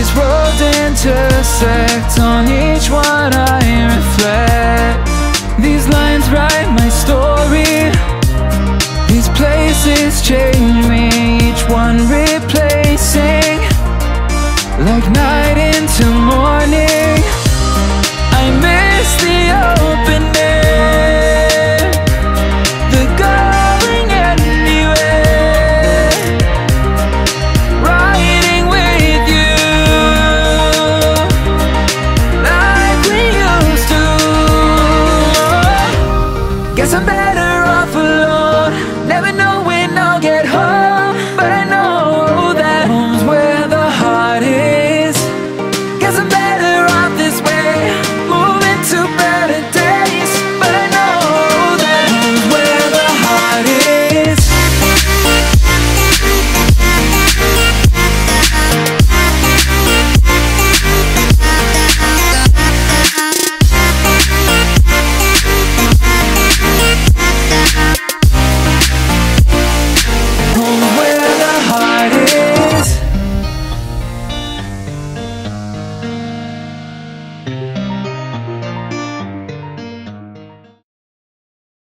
These roads intersect, on each one I reflect. These lines write my story, these places change me.